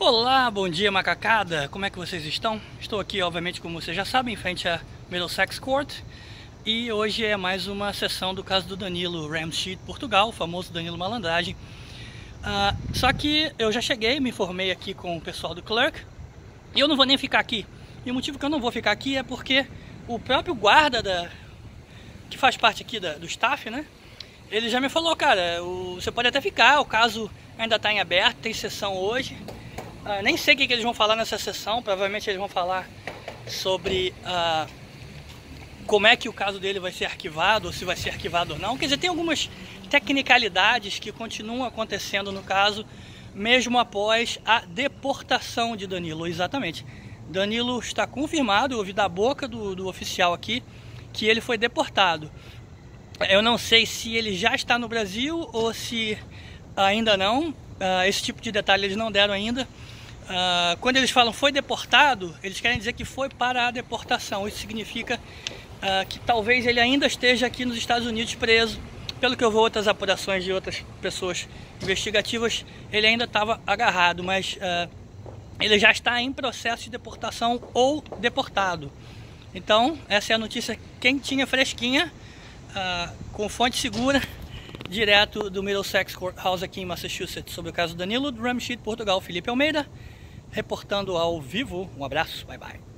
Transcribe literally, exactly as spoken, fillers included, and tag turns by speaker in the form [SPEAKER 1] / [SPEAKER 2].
[SPEAKER 1] Olá, bom dia macacada, como é que vocês estão? Estou aqui, obviamente, como vocês já sabem, em frente à Middlesex Court. E hoje é mais uma sessão do caso do Danilo Ramsheet, Portugal, o famoso Danilo Malandragem. uh, Só que eu já cheguei, me informei aqui com o pessoal do clerk, e eu não vou nem ficar aqui. E o motivo que eu não vou ficar aqui é porque o próprio guarda da, que faz parte aqui da, do staff, né? Ele já me falou, cara, o, você pode até ficar, o caso ainda está em aberto, tem sessão hoje. Uh, nem sei o que, que eles vão falar nessa sessão, provavelmente eles vão falar sobre uh, como é que o caso dele vai ser arquivado, ou se vai ser arquivado ou não. Quer dizer, tem algumas tecnicalidades que continuam acontecendo no caso, mesmo após a deportação de Danilo. Exatamente, Danilo está confirmado, eu ouvi da boca do, do oficial aqui, que ele foi deportado. Eu não sei se ele já está no Brasil ou se ainda não, uh, esse tipo de detalhe eles não deram ainda. Uh, quando eles falam foi deportado, eles querem dizer que foi para a deportação. Isso significa uh, que talvez ele ainda esteja aqui nos Estados Unidos preso. Pelo que eu vou outras apurações de outras pessoas investigativas, ele ainda estava agarrado, mas uh, ele já está em processo de deportação ou deportado. Então essa é a notícia quentinha, fresquinha, uh, com fonte segura, direto do Middlesex Courthouse aqui em Massachusetts, sobre o caso Danilo Ramsheet, Portugal. Felipe Almeida reportando ao vivo. Um abraço, bye bye.